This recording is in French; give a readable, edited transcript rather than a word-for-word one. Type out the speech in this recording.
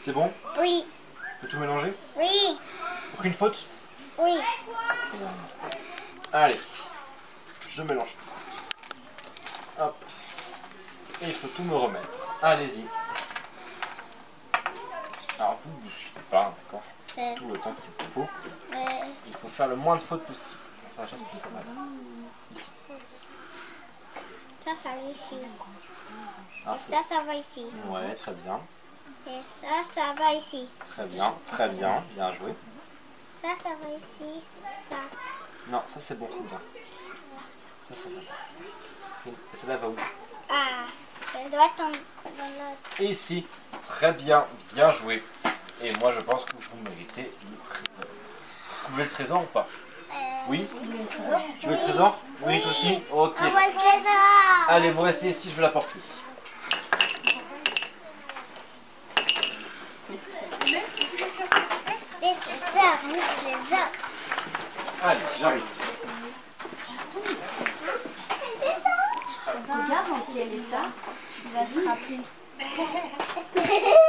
C'est bon? Oui. Faut tout mélanger? Oui. Aucune faute? Oui. Allez, je mélange tout. Hop. Et il faut tout me remettre. Allez-y. Alors vous ne suivez pas, d'accord? Tout le temps qu'il vous faut. Il faut faire le moins de fautes possible. Enfin, j'espère que ça va. Ici. Ça va ici. Ah, Et ça va ici. ouais, très bien. Et ça va ici. Très bien, très bien. Bien joué. Ça va ici. Ça. Non, ça c'est bon, c'est bien. Ça va. Citrine. Et celle-là va où? Ah, elle doit tomber dans l'autre. Ici. Très bien, bien joué. Et moi je pense que vous méritez le trésor. Est-ce que vous voulez le trésor ou pas? Oui? Tu veux le trésor? Oui, toi aussi? Ok. On voit le trésor. Allez, vous restez ici, je vais l'apporter. Des trésors. Allez, j'arrive. Regarde dans quel état il va se rappeler.